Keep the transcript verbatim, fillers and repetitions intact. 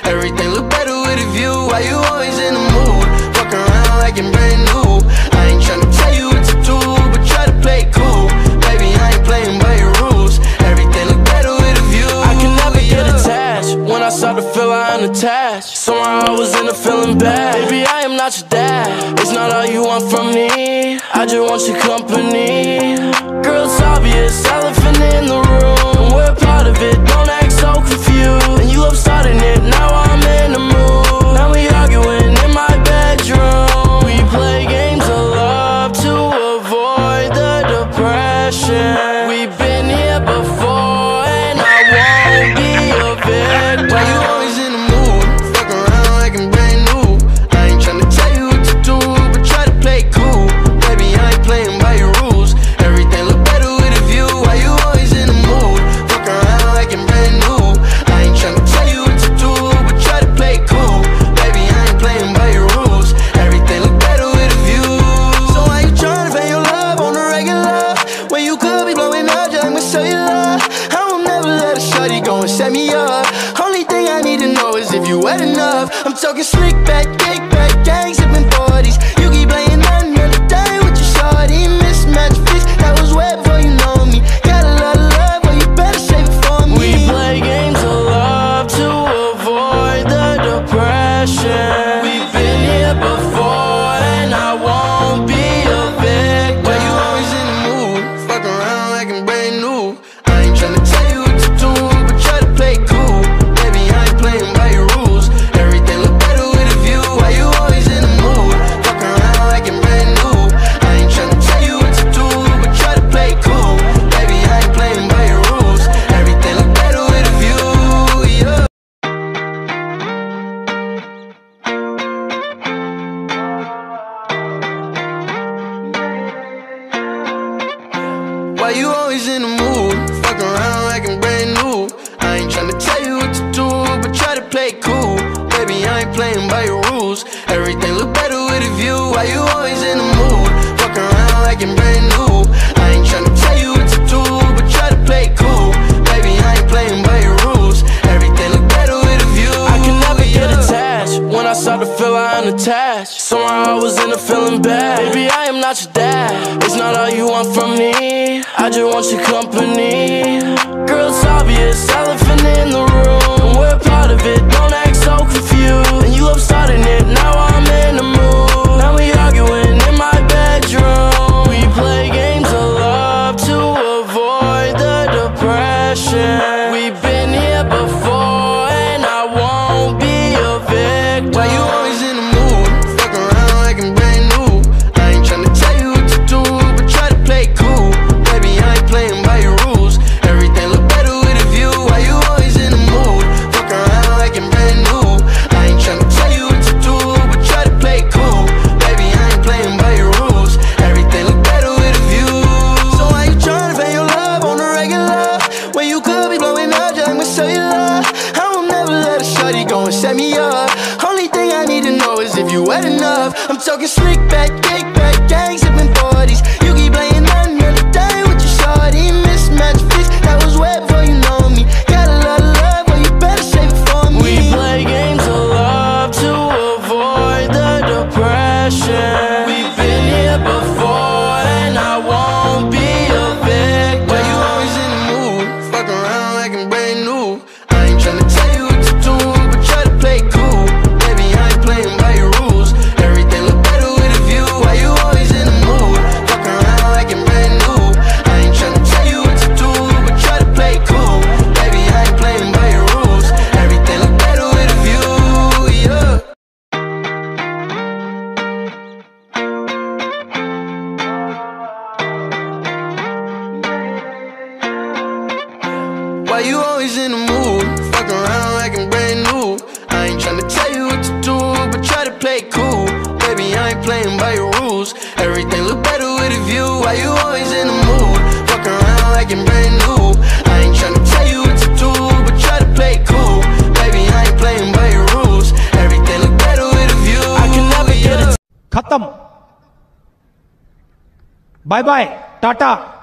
Everything look better with a view. Why you always in the mood? Fuck around like you're brand new. I ain't tryna tell you what to do, but try to play cool. Baby, I ain't playing by your rules. Everything look better with a view. I can never get attached. When I start to feel I unattached, somehow I was in a feeling bad. Baby, I am not your dad. It's not all you want from me. I just want your company. Girl, it's obvious, elephant in the room. We're part of it, don't act so confused. And you love starting it, now I'm in the mood. Now we arguing in my bedroom. We play games of love to avoid the depression. We've been here before and I won't be a victim. Why you always in the mood? Fuck around like I'm brand new. I ain't tryna tell you what to do, but try to play cool. Baby, I ain't playing by your rules. Everything look better with a view. Why you always in the mood? Fuck around like I'm brand new. I ain't tryna tell you what to do, but try to play cool. Baby, I ain't playing by your rules. Everything look better with a view. So why you tryna pay your love on the regular when you could be blowing up just like my cellular? I won't never let a shorty go and set me up. Only thing I need to know is if you wet enough. I'm talking slick back, kick back, gang sipping forties. You keep playing another day with your shorty. Mismatch fix, that was way before you know me. Got a lot of love, well you better save it for me. We play games of love to avoid the depression. We've been here before and I won't be a victim. Why you always in the mood? Fuck around like I'm brand new. I ain't tryna tell you what to do, but try to play cool. Baby, I ain't playing by your rules. Everything look better with a view. Why you always in the mood? Fuck around like I'm brand new. I ain't tryna tell you what to do, but try to play cool. Baby, I ain't playing by your rules. Everything look better with a view, yeah. Why you always in the mood? Fuck around like I'm brand new. I ain't tryna tell you what to do, but try to play cool. Baby, I ain't playing by your rules. Everything look better with a view. Why you always in the mood? Fuck around like I'm brand new. I ain't tryna tell you what to do, but try to play cool. Baby, I ain't playing by your rules. Everything look better with a view. I can never get attached. When I start to feel I unattached, somehow I was in a feeling bad. Baby, I am not your dad. It's not all you want from me. I just want your company. Girl, it's obvious, elephant in the room. We're part of it, don't act so confused. And you love starting it, now I'm in the mood. Now we arguing in my bedroom. We play games of love to avoid the depression. We've been here before and I won't be a victim. Why you always in the mood? Fuck around like I'm brand new. I ain't tryna tell you what to do, but try to play cool. Baby, I ain't playing by your rules. Everything look better with a view. Why you always in the mood? Fuck around like I'm brand new. I ain't tryna tell you what to do, but try to play cool. Baby, I ain't playing by your rules. Everything look better with a view. So why you tryna pay your love on the regular when you could be blowing up just like my cellular? I won't never let a shorty go and set me up. Only thing I need to know is if you wet enough. I'm talking slick back, kick back, gang sipping forties. You keep playing another day with your shorty. Mismatch fix, that was way before you know me. Got a lot of love, well you better save it for me. We play games of love to avoid the depression. We've been here before and I won't be a victim. Why you always in the mood? Fuck around like I'm brand new. I ain't tryna tell you what to do, but try to play cool. Baby, I ain't playing by your rules. Everything look better with a view. Why you always in the mood? Fuck around like I'm brand new. I ain't tryna tell you what to do, but try to play cool. Baby, I ain't playing by your rules. Everything look better with a view, yeah. Why you always in the mood? Fuck around like I'm brand new. I ain't tryna tell you what to do, but try to play cool. Baby, I ain't playing by your rules. Everything look better with a view. Why you always in the mood? Fuck around like I'm brand new. I ain't tryna tell you what to do, but try to play cool. Baby, I ain't playing by your rules. Everything look better with a view. I can never get it. खत्म, bye bye, Tata.